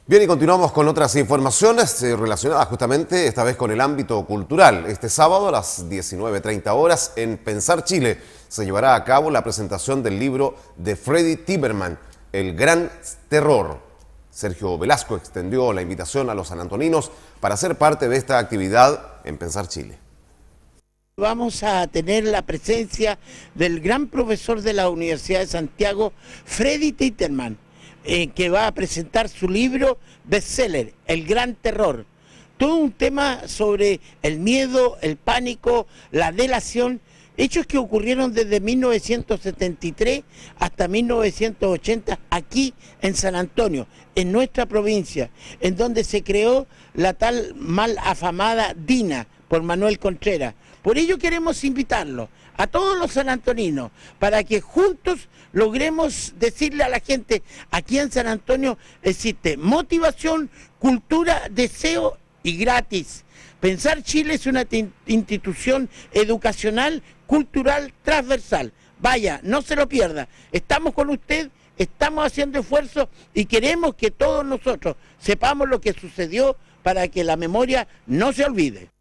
Bien, y continuamos con otras informaciones relacionadas justamente, esta vez con el ámbito cultural. Este sábado a las 19:30 horas en Pensar Chile se llevará a cabo la presentación del libro de Freddy Timmerman, El Gran Terror. Sergio Velasco extendió la invitación a los sanantoninos para ser parte de esta actividad en Pensar Chile. Vamos a tener la presencia del gran profesor de la Universidad de Santiago, Freddy Timmerman, que va a presentar su libro bestseller, El Gran Terror. Todo un tema sobre el miedo, el pánico, la delación, hechos que ocurrieron desde 1973 hasta 1980 aquí en San Antonio, en nuestra provincia, en donde se creó la tal mal afamada DINA por Manuel Contreras. Por ello queremos invitarlos a todos los sanantoninos para que juntos logremos decirle a la gente, aquí en San Antonio existe motivación, cultura, deseo y gratis. Pensar Chile es una institución educacional, cultural, transversal. Vaya, no se lo pierda. Estamos con usted, estamos haciendo esfuerzos y queremos que todos nosotros sepamos lo que sucedió para que la memoria no se olvide.